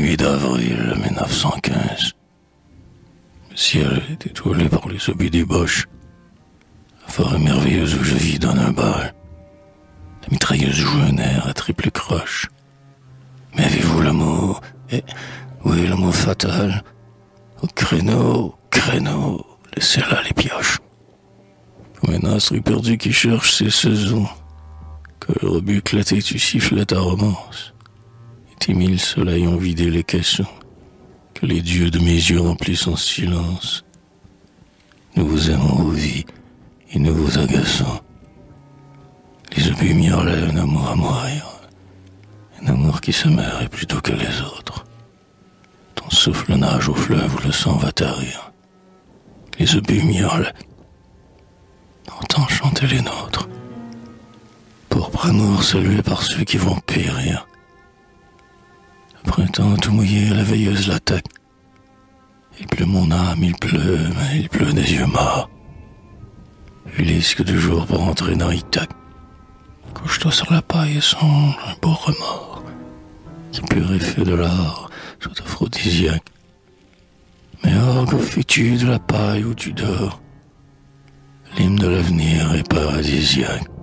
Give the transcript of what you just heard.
nuit d'avril 1915. Le ciel est étoilé par les obus des boches. La forêt merveilleuse où je vis donne un bal. La mitrailleuse joue un air à triple croche. Mais avez-vous le mot? Oui, le mot fatal. Au créneau, laissez là les pioches. Comme un astre perdu qui cherche ses ciseaux. Que le rebut éclaté tu siffles ta romance. Et tes mille soleils ont vidé les caissons. Que les dieux de mes yeux remplissent en silence. Nous vous aimons aux vies et nous vous agaçons. Les obus miaulaient un amour à mourir. Un amour qui se meurt plutôt que les autres. Ton souffle nage au fleuve où le sang va tarir. Les obus miaulent. Entends chanter les nôtres. Pourpre amour salué par ceux qui vont périr. Le printemps tout mouillé, la veilleuse l'attaque. Il pleut mon âme, il pleut des yeux morts. Ulysse que de jour pour entrer dans Ithaque. Couche-toi sur la paille et songe un beau remords. Qui purifie de l'or, soit aphrodisiaque. Mais oh, que fais-tu de la paille où tu dors? L'hymne de l'avenir est paradisiaque.